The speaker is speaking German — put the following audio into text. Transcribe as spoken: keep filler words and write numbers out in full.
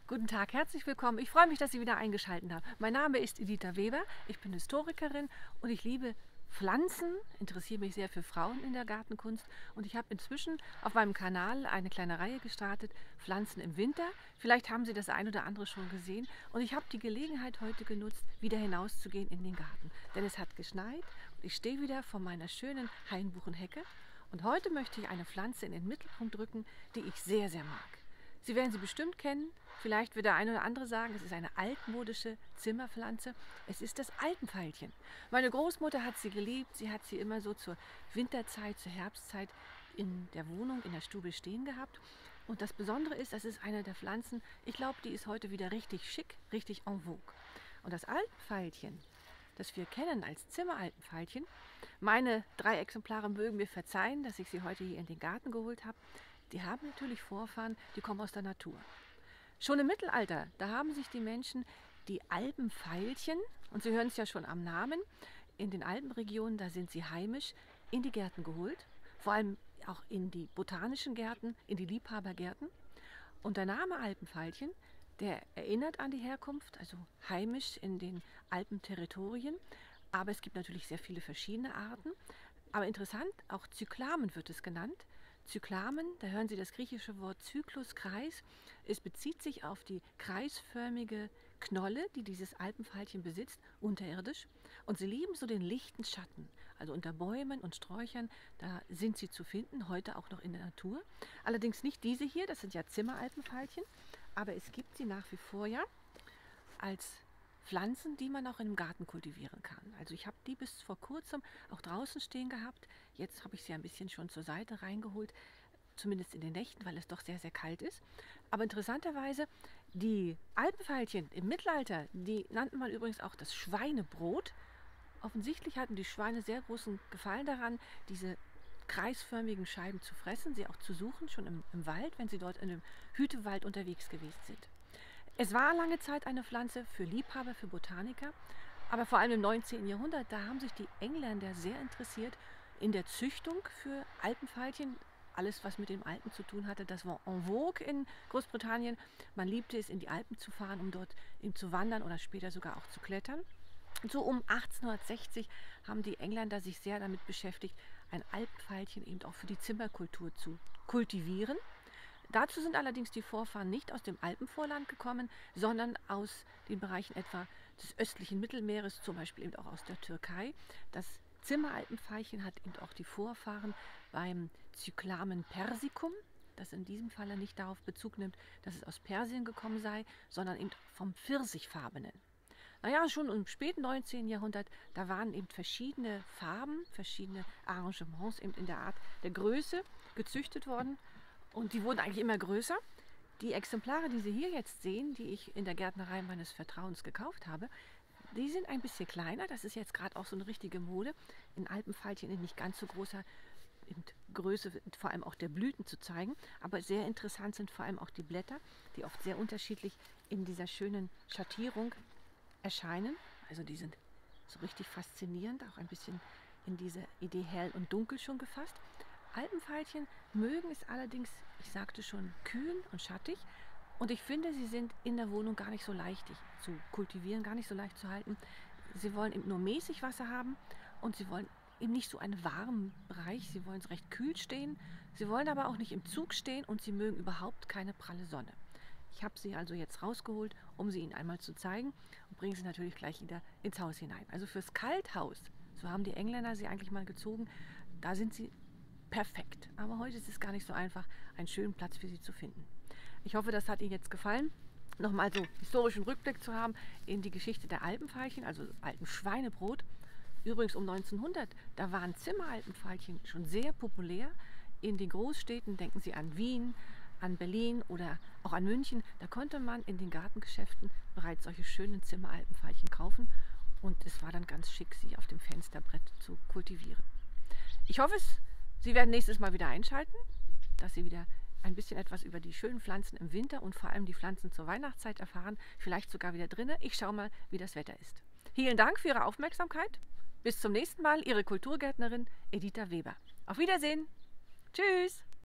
Guten Tag, herzlich willkommen. Ich freue mich, dass Sie wieder eingeschaltet haben. Mein Name ist Editha Weber, ich bin Historikerin und ich liebe Pflanzen, interessiere mich sehr für Frauen in der Gartenkunst und ich habe inzwischen auf meinem Kanal eine kleine Reihe gestartet, Pflanzen im Winter. Vielleicht haben Sie das ein oder andere schon gesehen und ich habe die Gelegenheit heute genutzt, wieder hinauszugehen in den Garten. Denn es hat geschneit und ich stehe wieder vor meiner schönen Hainbuchenhecke und heute möchte ich eine Pflanze in den Mittelpunkt rücken, die ich sehr, sehr mag. Sie werden sie bestimmt kennen. Vielleicht wird der eine oder andere sagen, es ist eine altmodische Zimmerpflanze. Es ist das Alpenveilchen. Meine Großmutter hat sie geliebt. Sie hat sie immer so zur Winterzeit, zur Herbstzeit in der Wohnung, in der Stube stehen gehabt. Und das Besondere ist, das ist eine der Pflanzen, ich glaube, die ist heute wieder richtig schick, richtig en vogue. Und das Alpenveilchen, das wir kennen als Zimmeralpenveilchen, meine drei Exemplare mögen mir verzeihen, dass ich sie heute hier in den Garten geholt habe. Die haben natürlich Vorfahren, die kommen aus der Natur. Schon im Mittelalter, da haben sich die Menschen die Alpenveilchen, und Sie hören es ja schon am Namen, in den Alpenregionen, da sind sie heimisch, in die Gärten geholt. Vor allem auch in die botanischen Gärten, in die Liebhabergärten. Und der Name Alpenveilchen, der erinnert an die Herkunft, also heimisch in den Alpenterritorien. Aber es gibt natürlich sehr viele verschiedene Arten. Aber interessant, auch Zyklamen wird es genannt. Zyklamen, da hören Sie das griechische Wort Zyklus, Kreis. Es bezieht sich auf die kreisförmige Knolle, die dieses Alpenveilchen besitzt, unterirdisch. Und sie lieben so den lichten Schatten. Also unter Bäumen und Sträuchern, da sind sie zu finden, heute auch noch in der Natur. Allerdings nicht diese hier, das sind ja Zimmeralpenveilchen, aber es gibt sie nach wie vor ja als Pflanzen, die man auch in einem Garten kultivieren kann. Also ich habe die bis vor kurzem auch draußen stehen gehabt. Jetzt habe ich sie ein bisschen schon zur Seite reingeholt, zumindest in den Nächten, weil es doch sehr, sehr kalt ist. Aber interessanterweise, die Alpenveilchen im Mittelalter, die nannte man übrigens auch das Schweinebrot. Offensichtlich hatten die Schweine sehr großen Gefallen daran, diese kreisförmigen Scheiben zu fressen, sie auch zu suchen, schon im, im Wald, wenn sie dort in einem Hütewald unterwegs gewesen sind. Es war lange Zeit eine Pflanze für Liebhaber, für Botaniker, aber vor allem im neunzehnten Jahrhundert, da haben sich die Engländer sehr interessiert in der Züchtung für Alpenveilchen. Alles, was mit den Alpen zu tun hatte, das war en vogue in Großbritannien. Man liebte es, in die Alpen zu fahren, um dort eben zu wandern oder später sogar auch zu klettern. Und so um achtzehnhundertsechzig haben die Engländer sich sehr damit beschäftigt, ein Alpenveilchen eben auch für die Zimmerkultur zu kultivieren. Dazu sind allerdings die Vorfahren nicht aus dem Alpenvorland gekommen, sondern aus den Bereichen etwa des östlichen Mittelmeeres, zum Beispiel eben auch aus der Türkei. Das Zimmeralpenveilchen hat eben auch die Vorfahren beim Cyclamen persicum, das in diesem Falle nicht darauf Bezug nimmt, dass es aus Persien gekommen sei, sondern eben vom Pfirsichfarbenen. Naja, schon im späten neunzehnten Jahrhundert, da waren eben verschiedene Farben, verschiedene Arrangements eben in der Art der Größe gezüchtet worden. Und die wurden eigentlich immer größer. Die Exemplare, die Sie hier jetzt sehen, die ich in der Gärtnerei meines Vertrauens gekauft habe, die sind ein bisschen kleiner. Das ist jetzt gerade auch so eine richtige Mode, in Alpenveilchen in nicht ganz so großer Größe, vor allem auch der Blüten zu zeigen. Aber sehr interessant sind vor allem auch die Blätter, die oft sehr unterschiedlich in dieser schönen Schattierung erscheinen. Also die sind so richtig faszinierend, auch ein bisschen in diese Idee hell und dunkel schon gefasst. Alpenveilchen mögen es allerdings, ich sagte schon, kühl und schattig. Und ich finde, sie sind in der Wohnung gar nicht so leicht zu kultivieren, gar nicht so leicht zu halten. Sie wollen eben nur mäßig Wasser haben und sie wollen eben nicht so einen warmen Bereich. Sie wollen recht kühl stehen. Sie wollen aber auch nicht im Zug stehen und sie mögen überhaupt keine pralle Sonne. Ich habe sie also jetzt rausgeholt, um sie Ihnen einmal zu zeigen und bringe sie natürlich gleich wieder ins Haus hinein. Also fürs Kalthaus, so haben die Engländer sie eigentlich mal gezogen, da sind sie perfekt. Aber heute ist es gar nicht so einfach, einen schönen Platz für sie zu finden. Ich hoffe, das hat Ihnen jetzt gefallen, nochmal so historischen Rückblick zu haben in die Geschichte der Alpenveilchen, also Alpenschweinebrot. Übrigens um neunzehnhundert, da waren Zimmeralpenveilchen schon sehr populär. In den Großstädten, denken Sie an Wien, an Berlin oder auch an München, da konnte man in den Gartengeschäften bereits solche schönen Zimmeralpenveilchen kaufen und es war dann ganz schick, sie auf dem Fensterbrett zu kultivieren. Ich hoffe es, Sie werden nächstes Mal wieder einschalten, dass Sie wieder ein bisschen etwas über die schönen Pflanzen im Winter und vor allem die Pflanzen zur Weihnachtszeit erfahren, vielleicht sogar wieder drinnen. Ich schaue mal, wie das Wetter ist. Vielen Dank für Ihre Aufmerksamkeit. Bis zum nächsten Mal, Ihre Kulturgärtnerin Editha Weber. Auf Wiedersehen. Tschüss.